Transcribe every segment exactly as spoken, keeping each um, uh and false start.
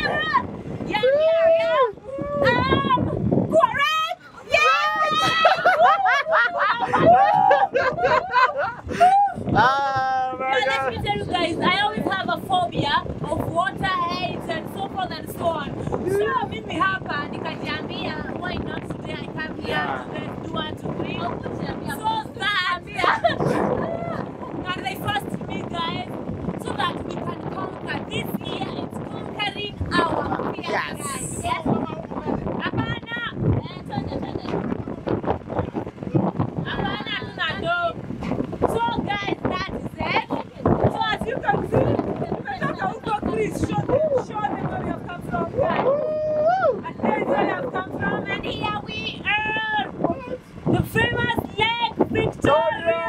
Yeah, yeah, yeah. Um, correct. Yeah. Ah, my Yeah, God. let me tell you guys, I always have a phobia of water heights and so forth and so on. So mimi hapa nikajiambia, why not today I come here Yeah. to do what to bring. So that and they first me guys, so that we can conquer this year. It's conquering our fear, Yes. guys. Yes. Hapana. Eh, twende twende. Hapana tunado. So guys, that is it. So as you can see, please show them, show them where you have come from, guys. And there is where you have come from, and here we are, the famous Lake Victoria.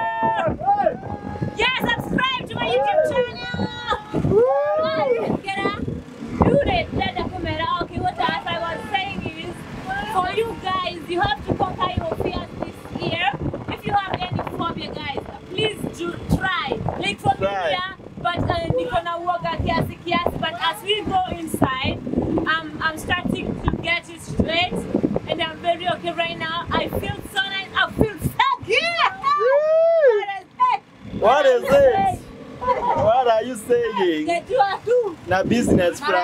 Yes, subscribe to my YouTube channel. Get up, do it. Let the camera. Okay, what else I was saying is, for you guys, you have to conquer your fears this year. If you have any phobia, guys, please do try. Like for me here, but uh, niko na uoga kiasi kiasi. But as we go inside, um, I'm starting to get it straight, and I'm very okay right now. I feel so nice. I feel so good. What is it? What are you saying? Kejua tu. Na business class?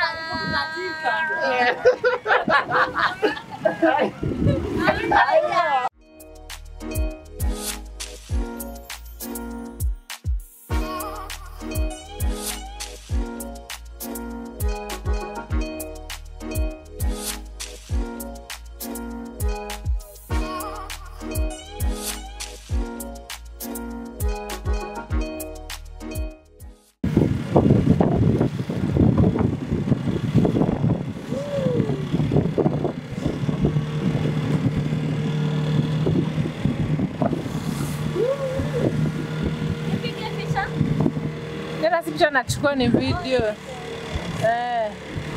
Ah. Nenda si picha nachukua ni video. Eh.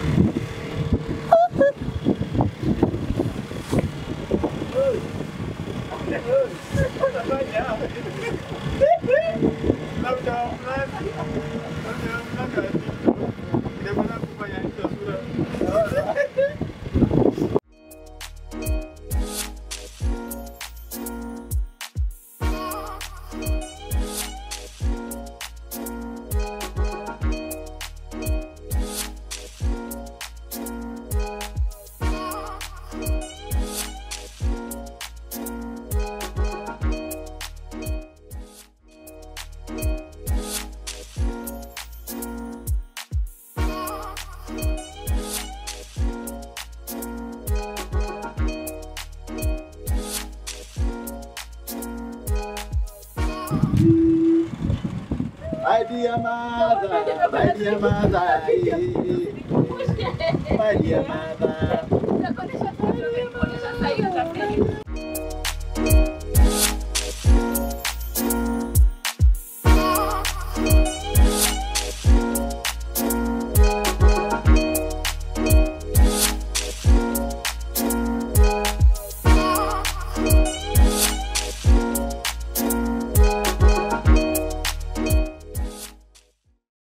My dear mother, my dear mother, my dear mother.